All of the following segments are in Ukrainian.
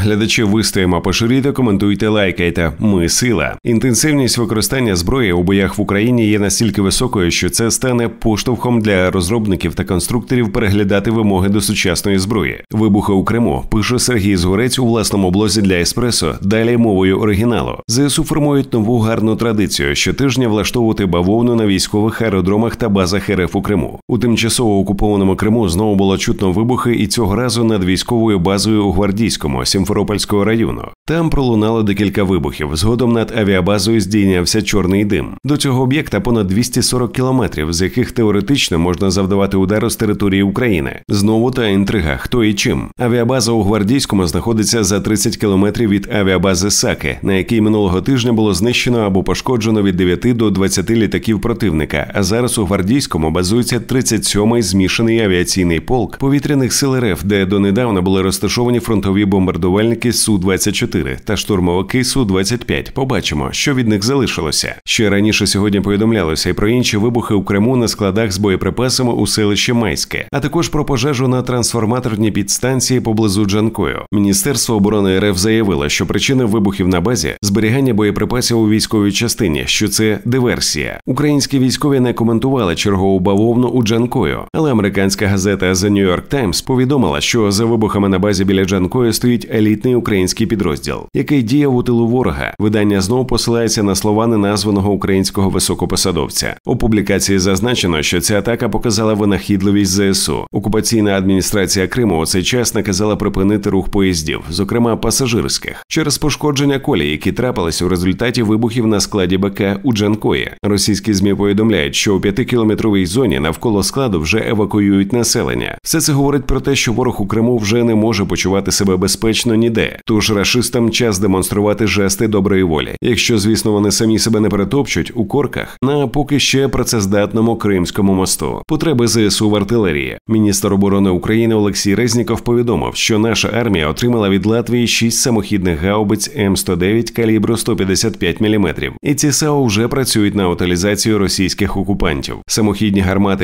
глядачі, вистоїмо, поширюйте, коментуйте, лайкайте. Ми – сила. Інтенсивність використання зброї у боях в Україні є настільки високою, що це стане поштовхом для розробників та конструкторів переглядати вимоги до сучасної зброї. Вибухи у Криму, пише Сергій Згорець у власному блозі для Еспресо, далі мовою оригіналу. ЗСУ формують нову гарну традицію – щотижня влаштовувати бавовну на військових аеродромах та базах РФ у Криму. У тимчасово окупованому Криму знову було чутно вибухи, і цього разу над військовою базою у Гвардійському, Сімферопольського району. Там пролунало декілька вибухів. Згодом над авіабазою здійнявся чорний дим. До цього об'єкта понад 240 кілометрів, з яких теоретично можна завдавати удару з території України. Знову та інтрига – хто і чим. Авіабаза у Гвардійському знаходиться за 30 кілометрів від авіабази Саки, на якій минулого тижня було знищено або пошкоджено від 9 до 20 літаків противника, а зараз у Гвардійському базується 37-й змішаний авіаційний полк повітряних сил РФ, де донедавна були розташовані фронтові бомбардувальники Су-24 та штурмовики Су-25. Побачимо, що від них залишилося. Ще раніше сьогодні повідомлялося і про інші вибухи у Криму на складах з боєприпасами у селищі Майське, а також про пожежу на трансформаторній підстанції поблизу Джанкою. Міністерство оборони РФ заявило, що причина вибухів на базі – зберігання боєприпасів у військовій частині, що це диверсія. Українські військові не коментували чергову бавовну у Джанкою, але американська газета The New York Times повідомила, що за вибухами на базі біля Джанкою стоїть елітний український підрозділ, який діяв у тилу ворога. Видання знову посилається на слова неназваного українського високопосадовця. У публікації зазначено, що ця атака показала винахідливість ЗСУ. Окупаційна адміністрація Криму у цей час наказала припинити рух поїздів, зокрема пасажирських, через пошкодження колій, які трапились у результаті вибухів на складі БК у Джанкої. Російські ЗМІ повідомляють, що у 5-кілометровій зоні навколо складу вже евакуюють населення. Все це говорить про те, що ворог у Криму вже не може почувати себе безпечно ніде. Тож рашистам час демонструвати жести доброї волі. Якщо, звісно, вони самі себе не перетопчуть у корках на поки ще працездатному Кримському мосту. Потреби ЗСУ в артилерії. Міністр оборони України Олексій Резніков повідомив, що наша армія отримала від Латвії 6 самохідних гаубиць М109 калібру 155 мм. І ці САУ вже працюють на утилізацію російських окупантів. Самохідні гармати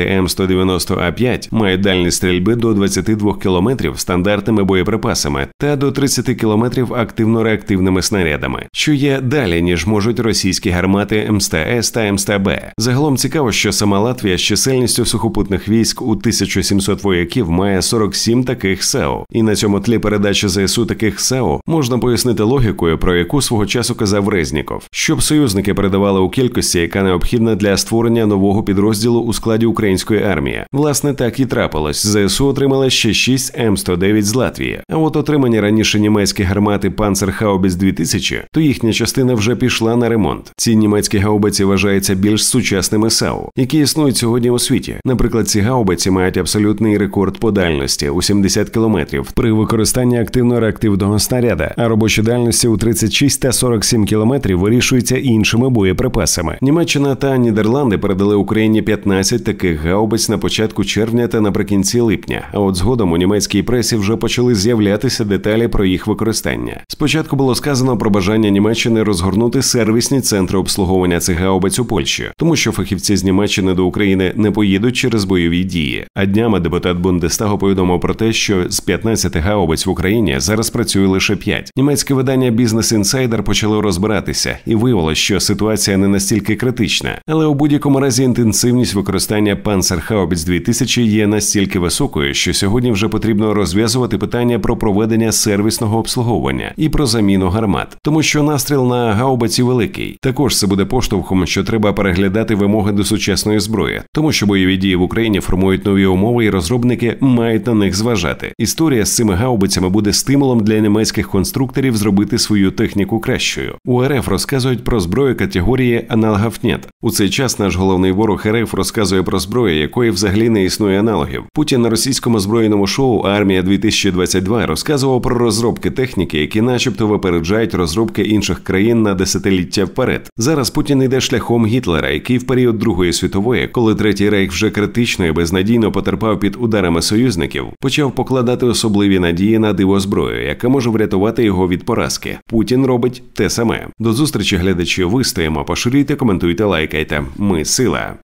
М190А5 мають дальність стрільби до 22 км стандартними боєприпасами та до 30 км активно-реактивними снарядами, що є далі, ніж можуть російські гармати М100С та М100Б. Загалом цікаво, що сама Латвія з чисельністю сухопутних військ у 1700 вояків має 47 таких САУ. І на цьому тлі передачі ЗСУ таких САУ можна пояснити логікою, про яку свого часу казав Резніков, щоб союзники передавали у кількості, яка необхідна для створення нового підрозділу у складі української армії. Власне, так і трапилось. ЗСУ отримали ще 6 М109 з Латвії. А от отримані раніше німецькі гармати Panzerhaubitze 2000, то їхня частина вже пішла на ремонт. Ці німецькі гаубиці вважаються більш сучасними САУ, які існують сьогодні у світі. Наприклад, ці гаубиці мають абсолютний рекорд по дальності у 70 км при використанні активно-реактивного снаряда, а робочі дальності у 36 та 47 км вирішуються іншими боєприпасами. Німеччина та Нідерланди передали Україні 15 таких гаубиць на початку червня та наприкінці липня, а от згодом у німецькій пресі вже почали з'являтися деталі про їх використання. Спочатку було сказано про бажання Німеччини розгорнути сервісні центри обслуговування цих гаубиць у Польщі, тому що фахівці з Німеччини до України не поїдуть через бойові дії. А днями депутат Бундестагу повідомив про те, що з 15 гаубиць в Україні зараз працює лише 5. Німецьке видання Business Insider почало розбиратися, і виявилось, що ситуація не настільки критична. Але у будь-якому разі інтенсивність використання Panzerhaubitze 2000 є настільки високою, що сьогодні вже потрібно розв'язувати питання про проведення сервісного обслуговування і про заміну гармат. Тому що настріл на гаубиці великий. Також це буде поштовхом, що треба переглядати вимоги до сучасної зброї, тому що бойові дії в Україні формують нові умови і розробники мають на них зважати. Історія з цими гаубицями буде стимулом для німецьких конструкторів зробити свою техніку кращою. У РФ розказують про зброю категорії аналогів нет. У цей час наш головний ворог РФ розказує про зброю, якої взагалі не існує аналогів. Путін на російському збройному шоу «Армія-2022» розказував про розробки техніки, які начебто випереджають розробки інших країн на десятиліття вперед. Зараз Путін йде шляхом Гітлера, який в період Другої світової, коли Третій Рейх вже критично і безнадійно потерпав під ударами союзників, почав покладати особливі надії на дивозброю, яка може врятувати його від поразки. Путін робить те саме. До зустрічі, глядачі, вистоїмо, поширюйте, коментуйте, лайкайте. Ми – сила.